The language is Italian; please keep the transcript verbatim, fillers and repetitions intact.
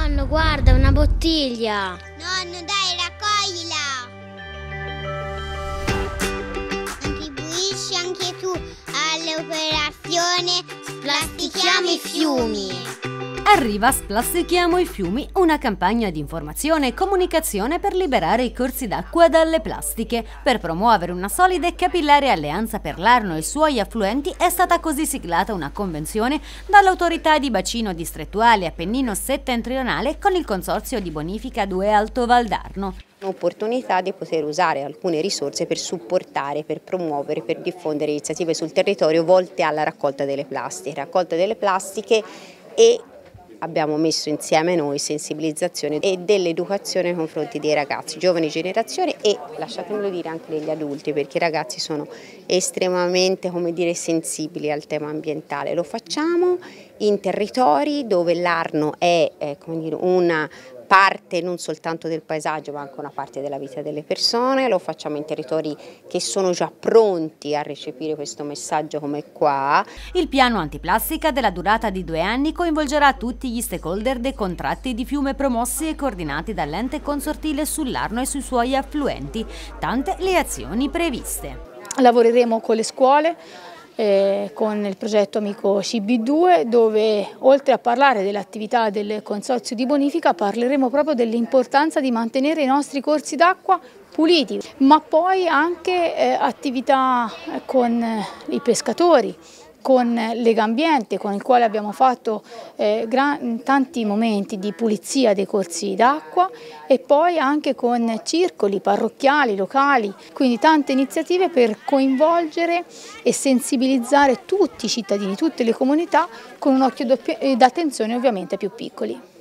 Nonno, guarda, una bottiglia. Nonno, dai, raccoglila. Contribuisci anche tu all'operazione Splastichiamo i fiumi. Arriva Splastichiamo i fiumi, una campagna di informazione e comunicazione per liberare i corsi d'acqua dalle plastiche. Per promuovere una solida e capillare alleanza per l'Arno e i suoi affluenti è stata così siglata una convenzione dall'autorità di bacino distrettuale Appennino settentrionale con il consorzio di bonifica due Alto Val d'Arno. Un'opportunità di poter usare alcune risorse per supportare, per promuovere, per diffondere iniziative sul territorio volte alla raccolta delle plastiche, raccolta delle plastiche e abbiamo messo insieme noi sensibilizzazione e dell'educazione nei confronti dei ragazzi, giovani generazioni e, lasciatemelo dire, anche degli adulti, perché i ragazzi sono estremamente, come dire, sensibili al tema ambientale. Lo facciamo in territori dove l'Arno è, è come dire, una parte non soltanto del paesaggio ma anche una parte della vita delle persone, lo facciamo in territori che sono già pronti a recepire questo messaggio come qua. Il piano antiplastica della durata di due anni coinvolgerà tutti gli stakeholder dei contratti di fiume promossi e coordinati dall'ente consortile sull'Arno e sui suoi affluenti, tante le azioni previste. Lavoreremo con le scuole, Eh, con il progetto Amico C B due, dove oltre a parlare dell'attività del consorzio di bonifica parleremo proprio dell'importanza di mantenere i nostri corsi d'acqua puliti, ma poi anche eh, attività con eh, i pescatori, con Legambiente, con il quale abbiamo fatto eh, tanti momenti di pulizia dei corsi d'acqua e poi anche con circoli parrocchiali, locali, quindi tante iniziative per coinvolgere e sensibilizzare tutti i cittadini, tutte le comunità con un occhio d'attenzione ovviamente ai più piccoli.